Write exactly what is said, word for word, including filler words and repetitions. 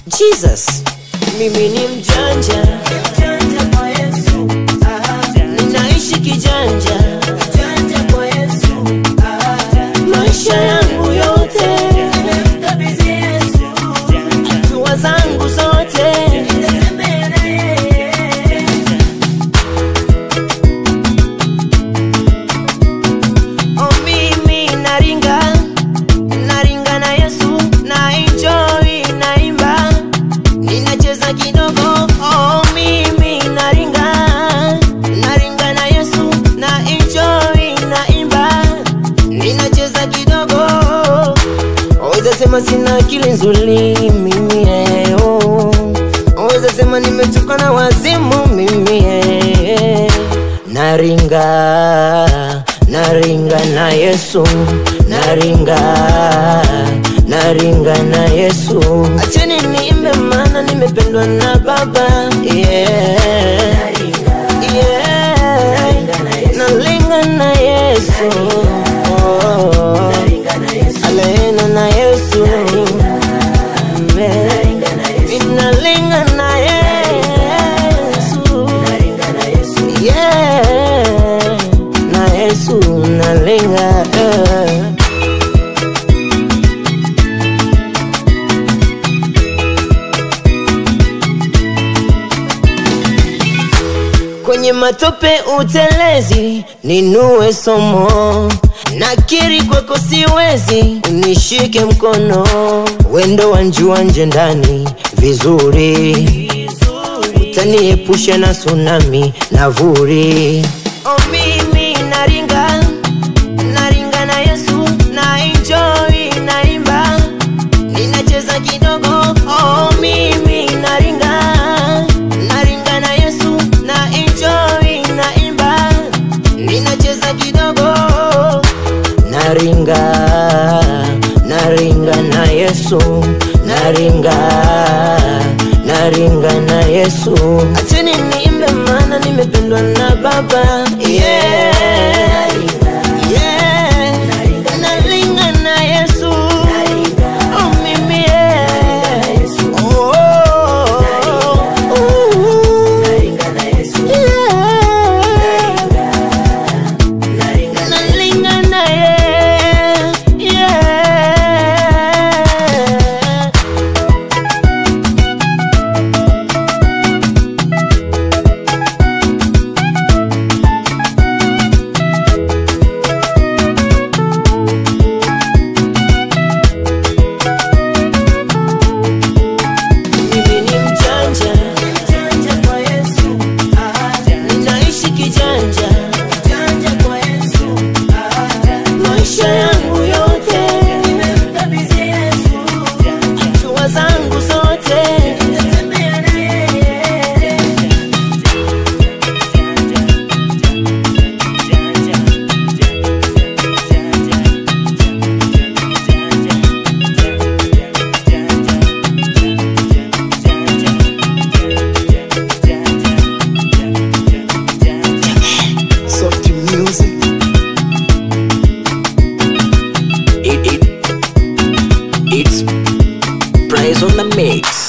Jesus, mimi ni mjanja, mjanja kwa Yesu. Ninaishi kijanja, kijanja kwa Yesu. Maisha yangu yote nimemkabidhi Yesu, hatua zangu zote nitatembea na yeye. Oh, mimi naringa, naringa na Yesu, na enjoy, naimba, ninacheza kidogo. Oh, mimi naringa, naringa na Yesu, na enjoy, naimba, ninacheza kidogo. Waweza sema sina akili nzuri mimi eh, oh. Waweza sema nimetoka na wazimu mimi eh. Naringa, naringa na Yesu, naringa, naringa na Yesu. Acheni niimbe maana nimependwa na Baba, yeah. Yeah. Naringa na Yesu, oh. Alena na Yesu, inalinga na Yesu, yeah. Na Yesu nalinga. Kwenye matope utelezi, ninue somo, nakiri kwako siwezi, unishike mkono. Wendo wanjua nje ndani vizuri, utaniepusha na tsunami na vuri. Oh, mimi naringa, naringa na Yesu, na enjoy, naimba, ninacheza kidogo. Oh, mimi naringa, naringa na Yesu, na enjoy, naimba, ninacheza kidogo. Naringa, naringa na Yesu, naringa, naringa na Yesu. Acheni niimbe maana nimependwa na Baba, yeah. Yeah. Naringa na Yesu, oh mimi yeah. Oh, oh, oh. Naringa na Yesu, yeah. Naringa na Yesu, yeah. It's Praise on the mix.